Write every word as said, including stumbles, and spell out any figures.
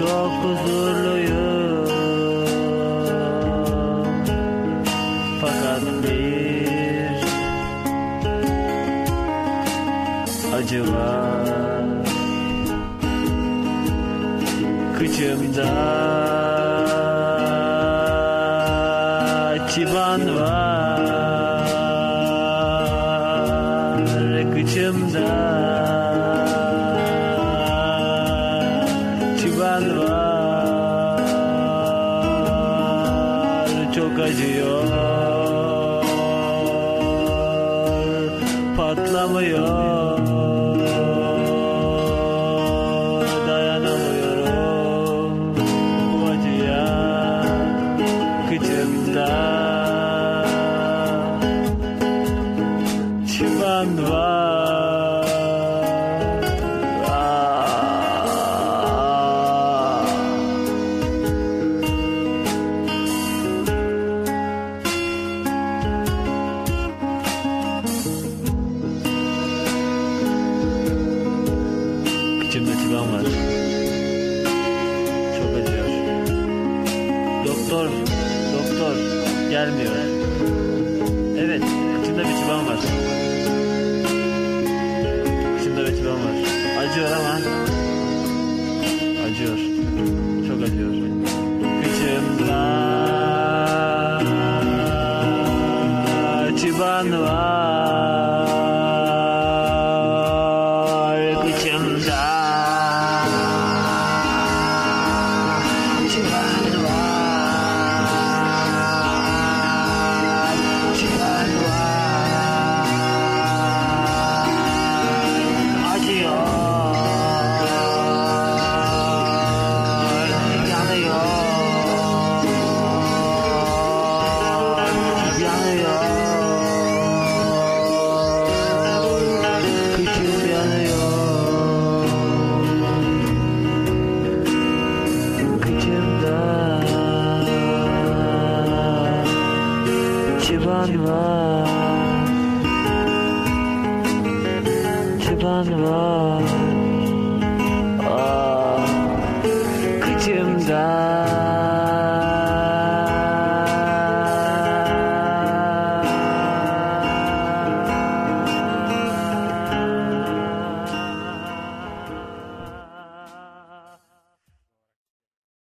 çok huzurluyum, fakat bir acı var kıçımda, çiban var kıçımda, çiban var, çok acıyor, patlamıyor, dayanamıyorum bu acıya kıçımda, çiban var. İçimde çiban var. Çok acıyor. Doktor, doktor gelmiyor. Evet, içimde bir çiban var. İçimde bir çiban var. Acıyor ama. Acıyor. Çok acıyor. İçimde çiban var. İçimde çiban var. Çiban var. Acıyor. Yanıyor. Yanıyor. Kıçım yanıyor. Kıçımda çiban var. Çiban var.